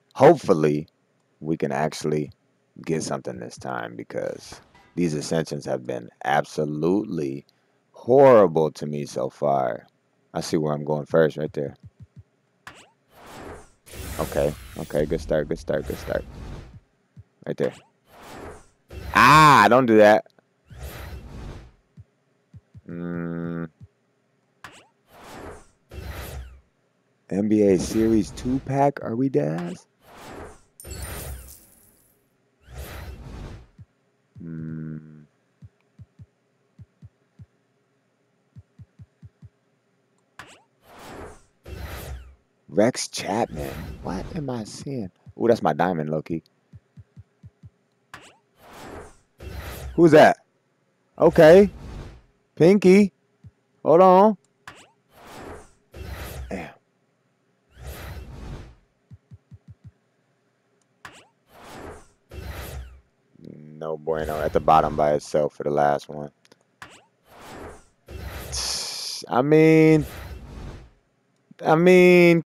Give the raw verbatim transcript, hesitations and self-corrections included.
Hopefully, we can actually get something this time because these Ascensions have been absolutely horrible to me so far. I see where I'm going first right there. Okay, okay, good start, good start, good start. Right there. Ah, don't do that. Mm, N B A Series two pack, are we, Daz? Mm, Rex Chapman. What am I seeing? Oh, that's my diamond, Loki. Who's that? Okay. Pinky. Hold on. Damn. No bueno. At the bottom by itself for the last one. I mean, I mean,